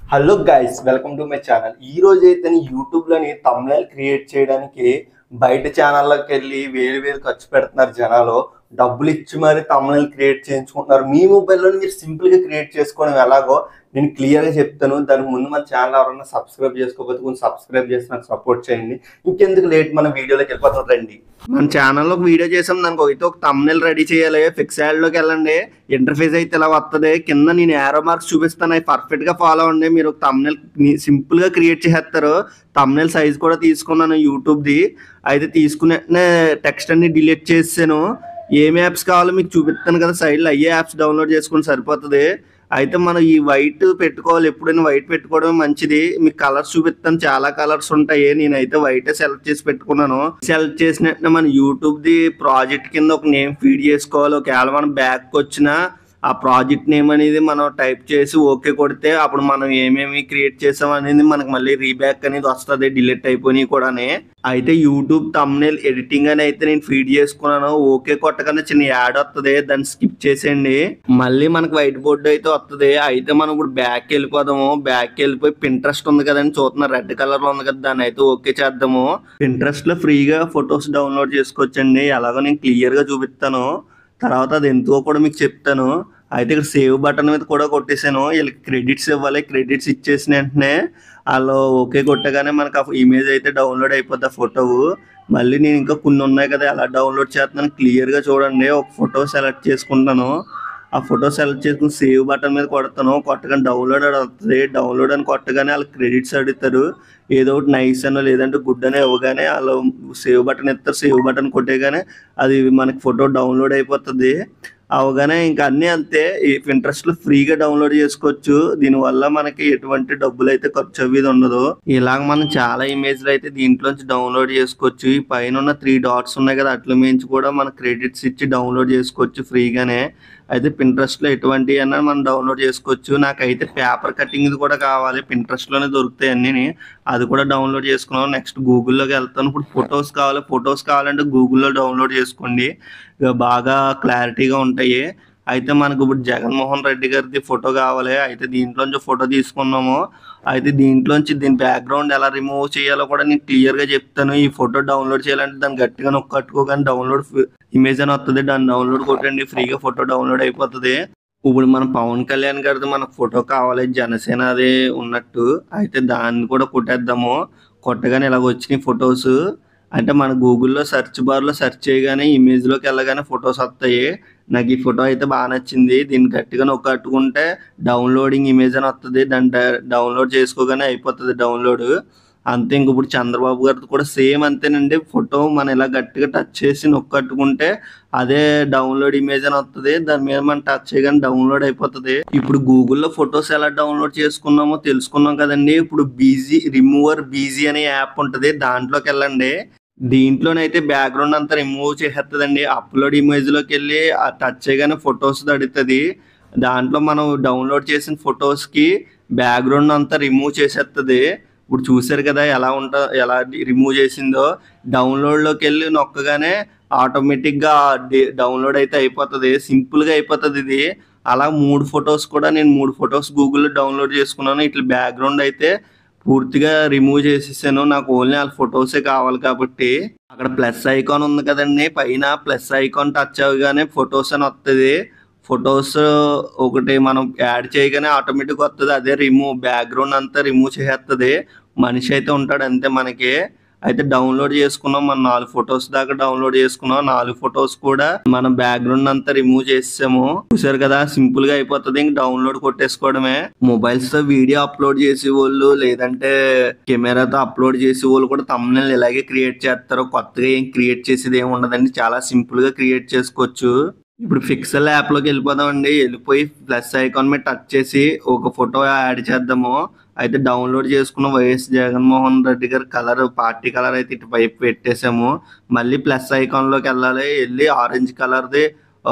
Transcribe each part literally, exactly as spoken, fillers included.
Hello guys, welcome to my channel. ఈ రోజు అయితే యూట్యూబ్లోని తమ్నైల్ క్రియేట్ చేయడానికి బయట ఛానల్లోకి వెళ్ళి వేలు వేలు ఖర్చు పెడుతున్నారు జనాలు. డబ్బులు ఇచ్చి మరి తమ్నైల్ క్రియేట్ చేయించుకుంటున్నారు. మీ మొబైల్లో మీరు సింపుల్గా క్రియేట్ చేసుకోవడం ఎలాగో నేను క్లియర్గా చెప్తాను. దానికి ముందు మన ఛానల్ ఎవరైనా సబ్స్క్రైబ్ చేసుకోకపోతే కొంచెం సబ్స్క్రైబ్ చేసి నాకు సపోర్ట్ చేయండి. ఇంకెందుకు లేట్, మన వీడియోలోకి వెళ్ళిపోతాం రండి. మన ఛానల్లో ఒక వీడియో చేసాం, దానికి అయితే ఒక తమ్నైల్ రెడీ చేయాలి. పిక్సెల్లోకి వెళ్ళండి, ఇంటర్ఫేస్ అయితే ఇలా వస్తుంది. కింద నేను యారో మార్క్స్ చూపిస్తాను, అవి పర్ఫెక్ట్గా ఫాలో అవ్వండి. మీరు ఒక తమ్నైల్ సింపుల్గా క్రియేట్ చేసేస్తారు. తమ్నైల్ సైజ్ కూడా తీసుకున్నాను యూట్యూబ్ది. అయితే తీసుకునే టెక్స్ట్ అన్ని డిలీట్ చేసాను. ఏం యాప్స్ కావాలో మీకు చూపిస్తాను కదా సైడ్లో, అయ్యే యాప్స్ డౌన్లోడ్ చేసుకుని సరిపోతుంది. అయితే మనం ఈ వైట్ పెట్టుకోవాలి, ఎప్పుడైనా వైట్ పెట్టుకోవడం మంచిది. మీకు కలర్స్ చూపిస్తాను, చాలా కలర్స్ ఉంటాయి. నేనైతే వైటే సెలెక్ట్ చేసి పెట్టుకున్నాను. సెలెక్ట్ చేసినట్టు మన యూట్యూబ్ది ప్రాజెక్ట్ కింద ఒక నేమ్ ఫీడ్ చేసుకోవాలి. ఒకవేళ మనం బ్యాక్ వచ్చిన ఆ ప్రాజెక్ట్ నేమ్ అనేది మనం టైప్ చేసి ఓకే కొడితే అప్పుడు మనం ఏమేమి క్రియేట్ చేసాం అనేది మనకు మళ్ళీ రీబ్యాక్ అనేది వస్తుంది, డిలీట్ అయిపోయినాయి కూడా. అయితే యూట్యూబ్ తమ్నైల్ ఎడిటింగ్ అని అయితే నేను ఫీడ్ చేసుకున్నాను. ఓకే కొట్టగానే చిన్న యాడ్ వస్తుంది, దాన్ని స్కిప్ చేసేయండి. మళ్ళీ మనకు వైట్ బోర్డు అయితే వస్తుంది. అయితే మనం ఇప్పుడు బ్యాక్ వెళ్ళిపోదాము. బ్యాక్ వెళ్ళిపోయి పింట్రెస్ట్ ఉంది కదండి, చూస్తున్నా రెడ్ కలర్ లో ఉంది కదా, దాన్ని అయితే ఓకే చేద్దాము. పింట్రెస్ట్ లో ఫ్రీగా ఫొటోస్ డౌన్లోడ్ చేసుకోవచ్చండి. ఎలాగో నేను క్లియర్ గా చూపిస్తాను, తర్వాత అది ఎంతో కూడా మీకు చెప్తాను. అయితే ఇక్కడ సేవ్ బటన్ మీద కూడా కొట్టేసాను. వీళ్ళకి క్రెడిట్స్ ఇవ్వాలి. క్రెడిట్స్ ఇచ్చేసిన వెంటనే వాళ్ళు ఓకే కొట్టగానే మనకు ఆ ఇమేజ్ అయితే డౌన్లోడ్ అయిపోద్ది, ఆ ఫోటో. మళ్ళీ నేను ఇంకా కొన్ని ఉన్నాయి కదా, అలా డౌన్లోడ్ చేస్తున్నాను. క్లియర్గా చూడండి. ఒక ఫోటో సెలెక్ట్ చేసుకుంటాను. ఆ ఫోటో సెలెక్ట్ చేసుకుని సేవ్ బటన్ మీద కొడతాను. కొట్టగానే డౌన్లోడ్ అని వస్తుంది. డౌన్లోడ్ అని కొట్టగానే వాళ్ళు క్రెడిట్స్ అడుగుతారు. ఏదో ఒకటి నైస్ అనో లేదంటే గుడ్ అని ఇవ్వగానే వాళ్ళు సేవ్ బటన్ ఇస్తారు. సేవ్ బటన్ కొట్టేగానే అది మనకి ఫోటో డౌన్లోడ్ అయిపోతుంది. అవగానే ఇంకా అన్నీ అంతే. ఈ ఇంట్రెస్ట్లో ఫ్రీగా డౌన్లోడ్ చేసుకోవచ్చు. దీనివల్ల మనకి ఎటువంటి డబ్బులు అయితే ఖర్చు అవ్వేది ఉండదు. ఇలాగ మనం చాలా ఇమేజ్లు అయితే దీంట్లోంచి డౌన్లోడ్ చేసుకోవచ్చు. ఈ పైన ఉన్న త్రీ డాట్స్ ఉన్నాయి కదా, అట్ల మించి కూడా మన క్రెడిట్స్ ఇచ్చి డౌన్లోడ్ చేసుకోవచ్చు ఫ్రీగానే. అయితే పింట్రెస్ట్లో ఎటువంటి అన్నా మనం డౌన్లోడ్ చేసుకోవచ్చు. నాకైతే పేపర్ కటింగ్ కూడా కావాలి, పింట్రెస్ట్లోనే దొరుకుతాయి అన్నీ. అది కూడా డౌన్లోడ్ చేసుకున్నాం. నెక్స్ట్ గూగుల్లోకి వెళ్తాను. ఇప్పుడు ఫొటోస్ కావాలి. ఫొటోస్ కావాలంటే గూగుల్లో డౌన్లోడ్ చేసుకోండి, ఇక బాగా క్లారిటీగా ఉంటాయి. అయితే మనకు ఇప్పుడు జగన్మోహన్ రెడ్డి గారిది ఫోటో కావాలి. అయితే దీంట్లోంచి ఫోటో తీసుకున్నాము. అయితే దీంట్లోంచి దీని బ్యాక్గ్రౌండ్ ఎలా రిమూవ్ చేయాలో కూడా నేను క్లియర్గా చెప్తాను. ఈ ఫోటో డౌన్లోడ్ చేయాలంటే దాన్ని గట్టిగా నొక్కి కట్టుకోగానే డౌన్లోడ్ ఇమేజ్ అని వస్తుంది. దాన్ని డౌన్లోడ్ కొట్టండి, ఫ్రీగా ఫోటో డౌన్లోడ్ అయిపోతుంది. ఇప్పుడు మన పవన్ కళ్యాణ్ గారిది మనకు ఫోటో కావాలి, జనసేన అదే ఉన్నట్టు. అయితే దాన్ని కూడా కొట్టేద్దాము. కొట్టగానే ఇలాగ వచ్చినాయి ఫొటోస్. అంటే మన గూగుల్లో సెర్చ్ బార్లో సెర్చ్ చేయగానే ఇమేజ్లోకి వెళ్ళగానే ఫొటోస్ వస్తాయి. నాకు ఈ ఫోటో అయితే బాగా నచ్చింది. దీన్ని గట్టిగా నొక్కట్టుకుంటే డౌన్లోడింగ్ ఇమేజ్ అని వస్తుంది. దాన్ని డౌన్లోడ్ చేసుకోగానే అయిపోతుంది డౌన్లోడ్. అంతే. ఇంక ఇప్పుడు చంద్రబాబు గారిది కూడా సేమ్ అంతేనండి. ఫోటో మనం ఇలా గట్టిగా టచ్ చేసి నొక్కట్టుకుంటే అదే డౌన్లోడ్ ఇమేజ్ అని వస్తుంది. దాని మీద మనం టచ్ చేయగానే డౌన్లోడ్ అయిపోతుంది. ఇప్పుడు గూగుల్లో ఫొటోస్ ఎలా డౌన్లోడ్ చేసుకున్నామో తెలుసుకున్నాం కదండి. ఇప్పుడు బీజీ రిమూవర్ బీజీ అనే యాప్ ఉంటుంది, దాంట్లోకి వెళ్ళండి. దీంట్లోనైతే బ్యాక్గ్రౌండ్ అంతా రిమూవ్ చేసేస్తుందండి. అప్లోడ్ ఇమేజ్లోకి వెళ్ళి ఆ టచ్ చేయగానే ఫొటోస్ అడుగుతుంది. దాంట్లో మనం డౌన్లోడ్ చేసిన ఫొటోస్కి బ్యాక్గ్రౌండ్ అంతా రిమూవ్ చేసేస్తుంది. ఇప్పుడు చూసారు కదా ఎలా ఉంటా ఎలా రిమూవ్ చేసిందో. డౌన్లోడ్లోకి వెళ్ళి నొక్కగానే ఆటోమేటిక్గా డౌన్లోడ్ అయితే అయిపోతుంది. సింపుల్గా అయిపోతుంది ఇది. అలా మూడు ఫొటోస్ కూడా నేను మూడు ఫొటోస్ గూగుల్లో డౌన్లోడ్ చేసుకున్నాను. ఇట్లా బ్యాక్గ్రౌండ్ అయితే పూర్తిగా రిమూవ్ చేసేసాను. నాకు ఓన్లీ వాళ్ళ ఫొటోసే కావాలి కాబట్టి. అక్కడ ప్లస్ ఐకాన్ ఉంది కదండి, పైన ప్లస్ ఐకాన్ టచ్ అవ్వగానే ఫొటోస్ అని వస్తుంది. ఫొటోస్ ఒకటి మనం యాడ్ చేయగానే ఆటోమేటిక్గా వస్తుంది. అదే రిమూవ్ బ్యాక్గ్రౌండ్ అంతా రిమూవ్ చేసేస్తుంది. మనిషి అయితే ఉంటాడు అంతే మనకి. అయితే డౌన్లోడ్ చేసుకున్నాం, మనం నాలుగు ఫొటోస్ దాకా డౌన్లోడ్ చేసుకున్నాం. నాలుగు ఫొటోస్ కూడా మనం బ్యాక్గ్రౌండ్ అంతా రిమూవ్ చేసాము. చూసారు కదా, సింపుల్ గా అయిపోతుంది. ఇంక డౌన్లోడ్ కొట్టేసుకోవడమే. మొబైల్స్ తో వీడియో అప్లోడ్ చేసే వాళ్ళు లేదంటే కెమెరాతో అప్లోడ్ చేసే వాళ్ళు కూడా తమ్నైల్ ఇలాగే క్రియేట్ చేస్తారు. కొత్తగా ఏం క్రియేట్ చేసేది ఏమి ఉండదండి, చాలా సింపుల్ గా క్రియేట్ చేసుకోవచ్చు. ఇప్పుడు పిక్సెల్ యాప్లోకి వెళ్ళిపోదామండి. వెళ్ళిపోయి ప్లస్ ఐకాన్ మీద టచ్ చేసి ఒక ఫోటో యాడ్ చేద్దాము. అయితే డౌన్లోడ్ చేసుకున్న వైఎస్ జగన్మోహన్ రెడ్డి గారి కలర్, పార్టీ కలర్ అయితే ఇటు వైపు పెట్టేసాము. మళ్ళీ ప్లస్ ఐకాన్లోకి వెళ్ళాలి. వెళ్ళి ఆరెంజ్ కలర్ది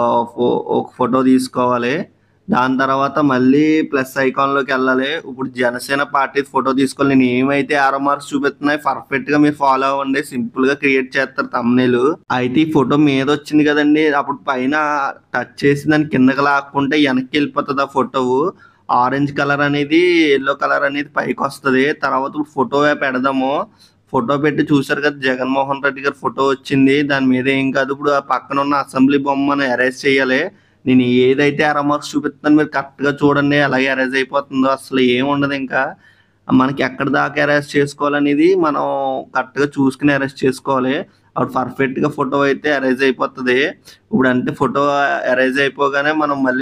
ఒక ఫోటో తీసుకోవాలి. దాని తర్వాత మళ్ళీ ప్లస్ ఐకాన్లోకి వెళ్ళాలి. ఇప్పుడు జనసేన పార్టీ ఫోటో తీసుకోవాలి. నేను ఏమైతే ఆరో మార్క్స్ చూపిస్తున్నాయి పర్ఫెక్ట్గా మీరు ఫాలో అవ్వండి. సింపుల్గా క్రియేట్ చేస్తారు తమ్నైల్. అయితే ఈ ఫోటో మీద వచ్చింది కదండి, అప్పుడు పైన టచ్ చేసి దాన్ని కిందకి లాక్కుంటే వెనక్కి వెళ్ళిపోతుంది ఆ ఫోటో. ఆరెంజ్ కలర్ అనేది ఎల్లో కలర్ అనేది పైకి వస్తుంది. తర్వాత ఫోటో పెడదాము. ఫోటో పెట్టి చూసారు కదా జగన్మోహన్ రెడ్డి గారి ఫోటో వచ్చింది. దాని మీద ఏం కాదు, ఇప్పుడు ఆ పక్కన ఉన్న అసెంబ్లీ బొమ్మను ఎరేజ్ చేయాలి. నేను ఏదైతే ఎర్ర మార్క్స్ చూపిస్తాను మీరు కరెక్ట్గా చూడండి అలాగే ఎరేజ్ అయిపోతుందో. అసలు ఏముండదు, ఇంకా మనకి ఎక్కడ దాకా ఎరేజ్ చేసుకోవాలనేది మనం కరెక్ట్గా చూసుకుని ఎరేజ్ చేసుకోవాలి. అప్పుడు పర్ఫెక్ట్గా ఫోటో అయితే ఎరేజ్ అయిపోతుంది. ఇప్పుడు అంటే ఫోటో ఎరేజ్ అయిపోగానే మనం మళ్ళీ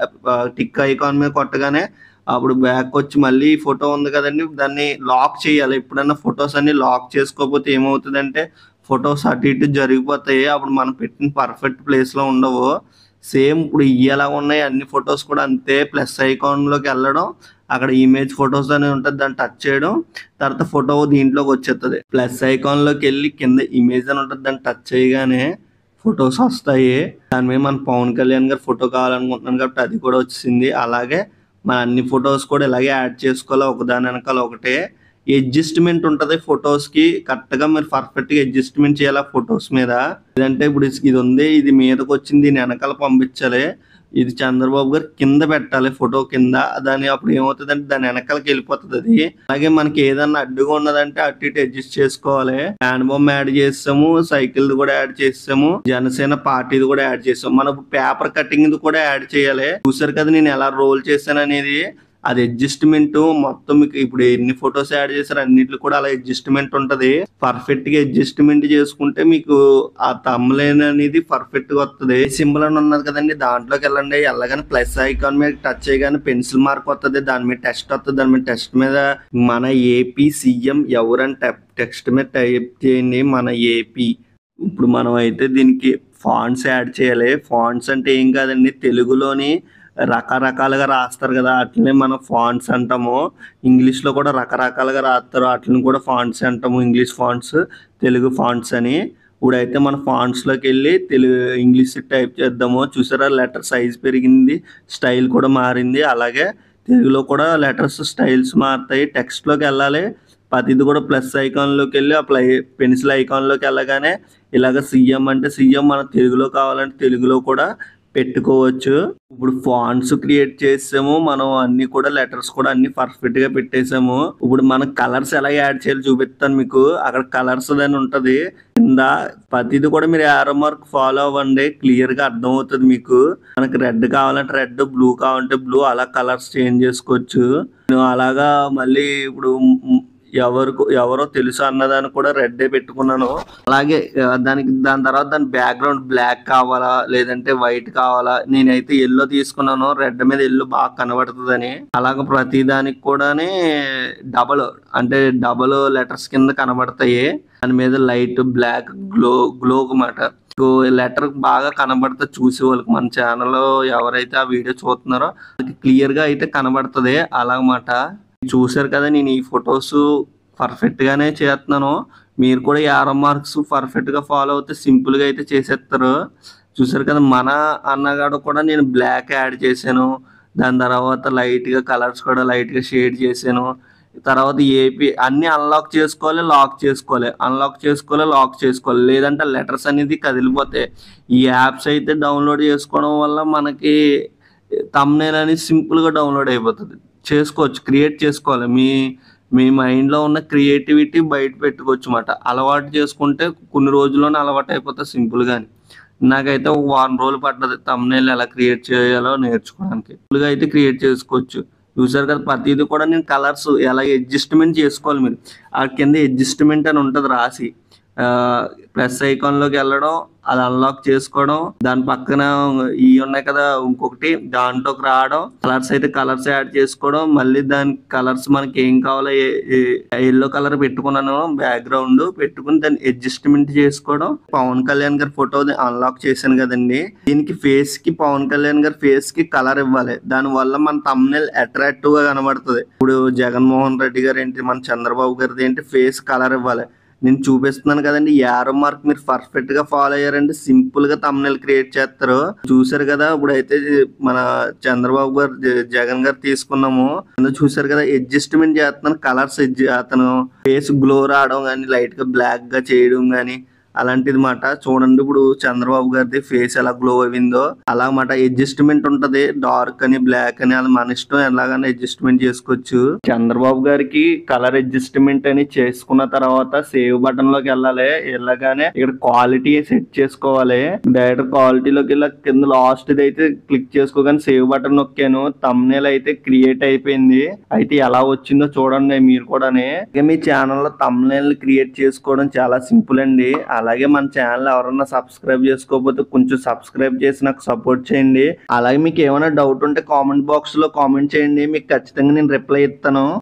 టిక్ ఐకాన్ మీద కొట్టగానే అప్పుడు బ్యాక్ వచ్చి మళ్ళీ ఫోటో ఉంది కదండి దాన్ని లాక్ చేయాలి. ఎప్పుడన్నా ఫొటోస్ అన్ని లాక్ చేసుకోకపోతే ఏమవుతుందంటే ఫొటోస్ అటు ఇటు జరిగిపోతాయి. అప్పుడు మనం పెట్టిన పర్ఫెక్ట్ ప్లేస్లో ఉండవు. సేమ్ ఇప్పుడు ఎలా ఉన్నాయి అన్ని ఫొటోస్ కూడా అంతే. ప్లస్ ఐకాన్లోకి వెళ్ళడం, అక్కడ ఇమేజ్ ఫొటోస్ అని ఉంటుంది, దాన్ని టచ్ చేయడం, తర్వాత ఫోటో దీంట్లోకి వచ్చేస్తుంది. ప్లస్ ఐకాన్లోకి వెళ్ళి కింద ఇమేజ్ అని ఉంటుంది, దాన్ని టచ్ చేయగానే ఫొటోస్ వస్తాయి. దాని మీద మన పవన్ కళ్యాణ్ గారు ఫోటో కావాలనుకుంటున్నాను కాబట్టి అది కూడా వచ్చింది. అలాగే మన అన్ని ఫొటోస్ కూడా ఇలాగే యాడ్ చేసుకోవాలి, ఒకదాని వెనకాల ఒకటే. అడ్జస్ట్మెంట్ ఉంటుంది ఫొటోస్కి, కరెక్ట్గా మీరు పర్ఫెక్ట్గా అడ్జస్ట్మెంట్ చేయాలి ఫొటోస్ మీద. లేదంటే ఇప్పుడు ఇది ఉంది, ఇది మీదకి వచ్చింది, దీని వెనకాల పంపించాలి. ఇది చంద్రబాబు గారు కింద పెట్టాలి ఫోటో కింద. దాని అప్పుడు ఏమవుతుంది అంటే దాని వెనకాలకి వెళ్ళిపోతుంది అది. అలాగే మనకి ఏదన్నా అడ్డుగా ఉన్నదంటే అటు ఇటు అడ్జస్ట్ చేసుకోవాలి. హ్యాండ్ బొమ్మ యాడ్ చేస్తాము, సైకిల్ కూడా యాడ్ చేస్తాము, జనసేన పార్టీది కూడా యాడ్ చేస్తాము. మనం పేపర్ కటింగ్ కూడా యాడ్ చేయాలి. చూసారు కదా నేను ఎలా రోల్ చేశాను అనేది. అది అడ్జస్ట్మెంట్ మొత్తం మీకు ఇప్పుడు ఎన్ని ఫొటోస్ యాడ్ చేశారు అన్నిట్లు కూడా అలా అడ్జస్ట్మెంట్ ఉంటుంది. పర్ఫెక్ట్ గా అడ్జస్ట్మెంట్ చేసుకుంటే మీకు ఆ తమ్లైన్ అనేది పర్ఫెక్ట్ గా వస్తుంది. సింబల్ అని ఉన్నది కదండి దాంట్లోకి వెళ్ళండి. వెళ్ళగానే ప్లస్ ఐకాన్ మీద టచ్ చేయగానే పెన్సిల్ మార్క్ వస్తుంది, దాని మీద టెస్ట్ వస్తుంది. దాని మీద టెస్ట్ మీద మన ఏపీ సీఎం ఎవరంటే టెక్స్ట్ మీద టైప్ చేయండి మన ఏపీ. ఇప్పుడు మనం అయితే దీనికి ఫాంట్స్ యాడ్ చేయాలి. ఫాంట్స్ అంటే ఏం కాదండి, తెలుగులోని రకరకాలుగా రాస్తారు కదా అట్లనే మనం ఫాంట్స్ అంటాము. ఇంగ్లీష్లో కూడా రకరకాలుగా రాస్తారు, అట్లని కూడా ఫాంట్స్ అంటాము. ఇంగ్లీష్ ఫాంట్స్, తెలుగు ఫాంట్స్ అని. ఇప్పుడైతే మన ఫాంట్స్లోకి వెళ్ళి తెలుగు ఇంగ్లీష్ టైప్ చేద్దాము. చూసారా లెటర్ సైజ్ పెరిగింది, స్టైల్ కూడా మారింది. అలాగే తెలుగులో కూడా లెటర్స్ స్టైల్స్ మారుతాయి. టెక్స్ట్లోకి వెళ్ళాలి, ప్రతిది కూడా ప్లస్ ఐకాన్లోకి వెళ్ళి ఆ ప్లై పెన్సిల్ ఐకాన్లోకి వెళ్ళగానే ఇలాగ సీఎం అంటే సీఎం మన తెలుగులో కావాలంటే తెలుగులో కూడా పెట్టుకోవచ్చు. ఇప్పుడు ఫాంట్స్ క్రియేట్ చేసాము మనం, అన్ని కూడా లెటర్స్ కూడా అన్ని పర్ఫెక్ట్ గా పెట్టేసాము. ఇప్పుడు మనం కలర్స్ ఎలా యాడ్ చేయాలి చూపిస్తాను మీకు. అక్కడ కలర్స్ అని ఉంటది కింద, ప్రతిది కూడా మీరు యారో మార్క్ ఫాలో అవ్వండి, క్లియర్ గా అర్థం అవుతుంది మీకు. మనకి రెడ్ కావాలంటే రెడ్, బ్లూ కావాలంటే బ్లూ, అలా కలర్స్ చేంజ్ చేసుకోవచ్చు. అలాగా మళ్ళీ ఇప్పుడు ఎవరికి ఎవరో తెలుసు అన్నదాన్ని కూడా రెడ్డే పెట్టుకున్నాను. అలాగే దానికి దాని తర్వాత దాని బ్యాక్గ్రౌండ్ బ్లాక్ కావాలా లేదంటే వైట్ కావాలా, నేనైతే ఎల్లో తీసుకున్నాను, రెడ్ మీద ఎల్లో బాగా కనబడుతుందని. అలాగే ప్రతి దానికి కూడా డబల్ అంటే డబల్ లెటర్స్ కింద కనబడతాయి. దాని మీద లైట్ బ్లాక్ గ్లో గ్లో మాట లెటర్ బాగా కనబడుతుంది చూసే వాళ్ళకి. మన ఛానల్లో ఎవరైతే ఆ వీడియో చూస్తున్నారో అది క్లియర్ గా అయితే కనబడుతుంది అలాగమాట. చూసారు కదా నేను ఈ ఫొటోస్ పర్ఫెక్ట్ గానే చేస్తున్నాను. మీరు కూడా యారో మార్క్స్ పర్ఫెక్ట్ గా ఫాలో అవుతే సింపుల్ గా అయితే చేసేస్తారు. చూసారు కదా మన అన్నగాడు కూడా నేను బ్లాక్ యాడ్ చేశాను. దాని తర్వాత లైట్ గా కలర్స్ కూడా లైట్ గా షేడ్ చేశాను. తర్వాత ఏపీ అన్ని అన్లాక్ చేసుకోవాలి, లాక్ చేసుకోవాలి, అన్లాక్ చేసుకోవాలి, లాక్ చేసుకోవాలి, లేదంటే లెటర్స్ అనేది కదిలిపోతాయి. ఈ యాప్స్ అయితే డౌన్లోడ్ చేసుకోవడం వల్ల మనకి థంబ్నెయిల్ అనేది సింపుల్ గా డౌన్లోడ్ అయిపోతుంది. చేసుకోవచ్చు, క్రియేట్ చేసుకోవాలి. మీ మీ మైండ్లో ఉన్న క్రియేటివిటీ బయట పెట్టుకోవచ్చు అన్నమాట. అలవాటు చేసుకుంటే కొన్ని రోజుల్లోనే అలవాటు అయిపోతుంది సింపుల్గాని. నాకైతే ఒక వారం రోజులు పడ్డది థంబ్నెయిల్ ఎలా క్రియేట్ చేయాలో నేర్చుకోవడానికి. సింపుల్గా అయితే క్రియేట్ చేసుకోవచ్చు. చూసారు కదా ప్రతిదీ కూడా నేను కలర్స్ ఎలా అడ్జస్ట్మెంట్ చేసుకోవాలి. మీరు ఆ కింద అడ్జస్ట్మెంట్ అని ఉంటుంది రాసి, ప్లస్ ఐకాన్లోకి వెళ్ళడం, అది అన్లాక్ చేసుకోవడం, దాని పక్కన ఈ ఉన్నాయి కదా ఇంకొకటి దాంట్లోకి రావడం, కలర్స్ అయితే కలర్స్ యాడ్ చేసుకోవడం, మళ్ళీ దాని కలర్స్ మనకి ఏం కావాలో ఎల్లో కలర్ పెట్టుకున్నాను బ్యాక్గ్రౌండ్ పెట్టుకుని దాన్ని అడ్జస్ట్మెంట్ చేసుకోవడం. పవన్ కళ్యాణ్ గారి ఫోటో అన్లాక్ చేశాను కదండి, దీనికి ఫేస్ కి పవన్ కళ్యాణ్ గారి ఫేస్ కి కలర్ ఇవ్వాలి. దాని వల్ల మన థంబ్నెయిల్ అట్రాక్టివ్ గా కనబడుతుంది. ఇప్పుడు జగన్మోహన్ రెడ్డి గారు ఏంటి, మన చంద్రబాబు గారిది ఏంటి ఫేస్ కలర్ ఇవ్వాలి. నేను చూపిస్తున్నాను కదండి యారో మార్క్ మీరు పర్ఫెక్ట్ గా ఫాలో అయ్యారంటే సింపుల్ గా థంబ్నెయిల్ క్రియేట్ చేస్తారు. చూసారు కదా ఇప్పుడైతే మన చంద్రబాబు గారు జగన్ గారు తీసుకున్నాము. చూసారు కదా అడ్జస్ట్మెంట్ చేస్తున్నాను కలర్స్, అతను ఫేస్ గ్లో రావడం కానీ లైట్ గా బ్లాక్ గా చేయడం కానీ అలాంటిది మాట. చూడండి ఇప్పుడు చంద్రబాబు గారిది ఫేస్ ఎలా గ్లో అయిందో అలా మాట. అడ్జస్ట్మెంట్ ఉంటది, డార్క్ అని బ్లాక్ అని అది మన ఇష్టం, ఎలాగైనా అడ్జస్ట్మెంట్ చేసుకోవచ్చు. చంద్రబాబు గారికి కలర్ అడ్జస్ట్మెంట్ అని చేసుకున్న తర్వాత సేవ్ బటన్ లోకి వెళ్ళాలి. వెళ్ళగానే ఇక్కడ క్వాలిటీ సెట్ చేసుకోవాలి. డైరెక్ట్ క్వాలిటీలోకి వెళ్ళి కింద లాస్ట్ అయితే క్లిక్ చేసుకోగానే సేవ్ బటన్ నొక్కాను. థంబ్నెయిల్ అయితే క్రియేట్ అయిపోయింది. అయితే ఎలా వచ్చిందో చూడండి మీరు కూడా. మీ ఛానల్లో థంబ్నెయిల్ క్రియేట్ చేసుకోవడం చాలా సింపుల్ అండి. అలాగే మన ఛానల్ ఎవరన్నా సబ్స్క్రైబ్ చేసుకోకపోతే కొంచెం సబ్స్క్రైబ్ చేసి నాకు సపోర్ట్ చేయండి. అలాగే మీకు ఏమైనా డౌట్ ఉంటే కామెంట్ బాక్స్ లో కామెంట్ చేయండి, మీకు ఖచ్చితంగా నేను రిప్లై ఇస్తాను.